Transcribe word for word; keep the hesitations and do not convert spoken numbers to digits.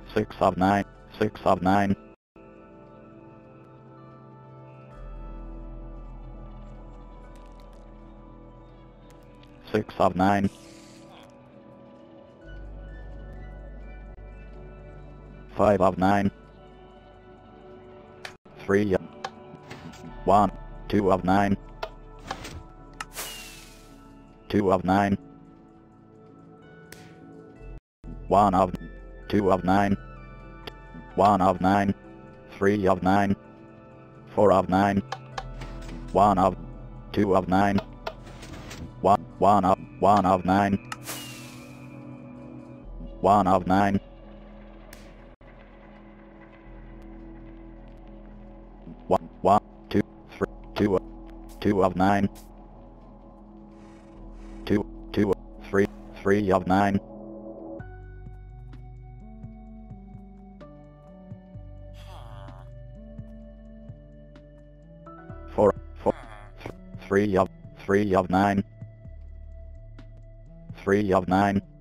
six of nine, six of nine, six of nine, five of nine, three, one, two of nine, two of nine, one of, two of nine, one of nine, three of nine, four of nine, one of, two of nine, one, one of, one of nine, one of nine, one, one, two, three, two, two of nine, two, two, three, three of nine, four, four, th three of, three of nine, three of nine.